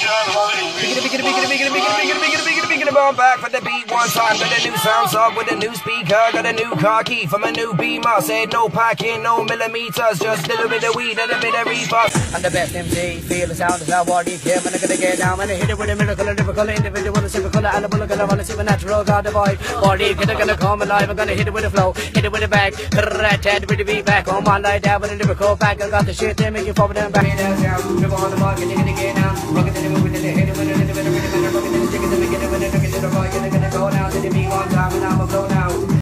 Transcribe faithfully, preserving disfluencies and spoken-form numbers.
Biggity, biggity, biggity, biggity, biggity, biggity, biggity, biggity, biggity, bomb back for the beat one time. Got a new sound sub with a new speaker. Got a new car key from a new Beamer. Said no packing, no millimeters, just a little bit of weed and a bit of reefer. I'm the best M C, feel the sound, is how what you care. When I'm gonna get down, when I hit it with a miracle, a difficult individual, a simple color, and a bullet, and I wanna see my natural God divide. Body, gonna, gonna come alive, I'm gonna hit it with a flow, hit it with a bag, rat-tat with the beat back on my light down with a lyrical back. I got the shit there, make you forward and back. Dribble on the market, you're gonna get down, rocket in the movie, then hit it with a little bit of rhythm, and a rocket in the chicken, then we get it with a nugget in the rock, you're gonna go down to the beat one time, and I'm a blow now.